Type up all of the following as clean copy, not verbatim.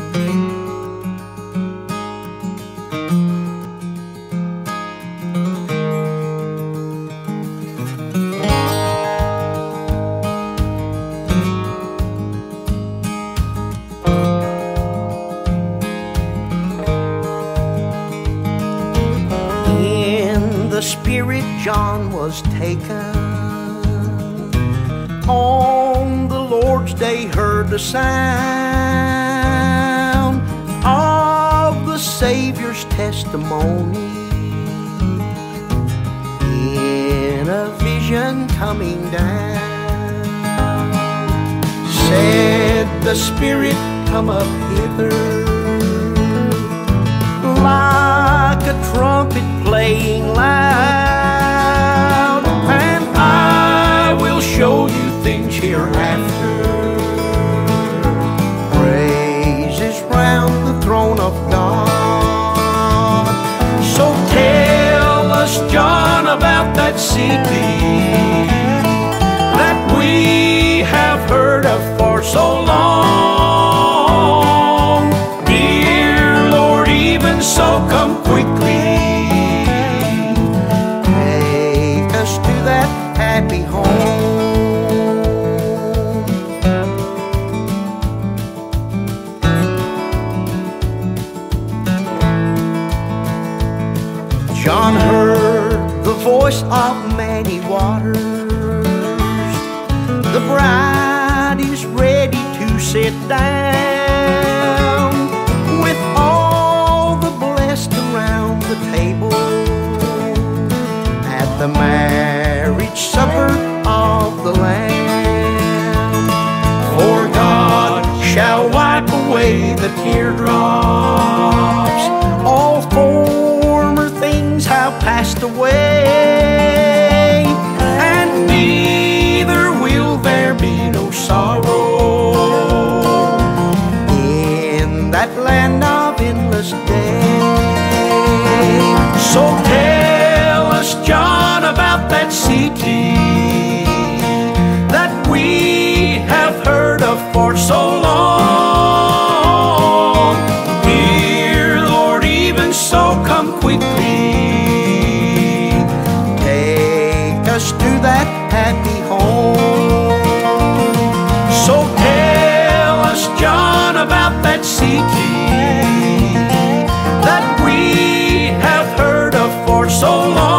The Spirit John was taken. On the Lord's day heard the sound of the Savior's testimony. In a vision coming down, said the Spirit, come up hither, like a trumpet playing loud, and I will show you things hereafter. Praises round the throne of God. So tell us, John, about that city that we have heard of for so long. Dear Lord, even so, come quickly. Take us to that happy home. John heard the voice of many waters. The bride is ready to sit down, with all the blessed around the table, at the marriage supper of the Lamb. For God shall wipe away the teardrops. All former things have passed away, and neither will there be no sorrow in that land of endless day. So tell us, John, about that city that we have heard of for so long. Dear Lord, even so, come quickly. Take us to that happy home. So tell us, John, about that city that we have heard of for so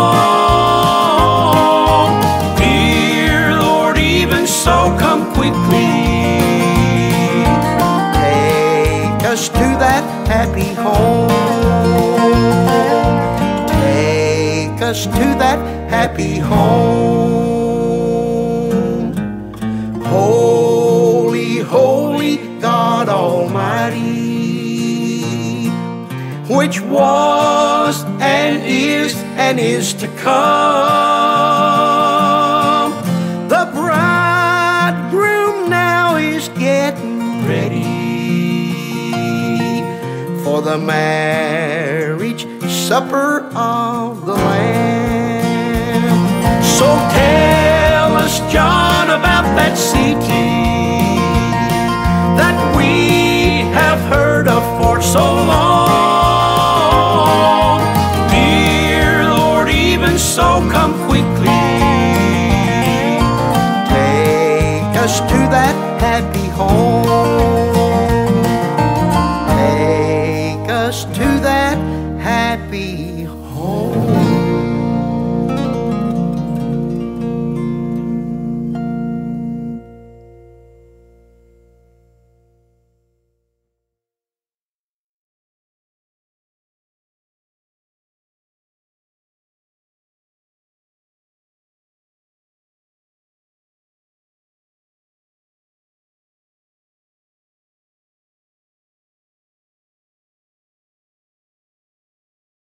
long. Dear Lord, even so, come quickly. Take us to that happy home. Take us to that happy home. Holy, holy God Almighty, which was and is to come. The bridegroom now is getting ready for the marriage supper of the Lamb. So tell us, John, about that city that we have heard of for so long. Dear Lord, even so, come quickly. Take us to that happy home.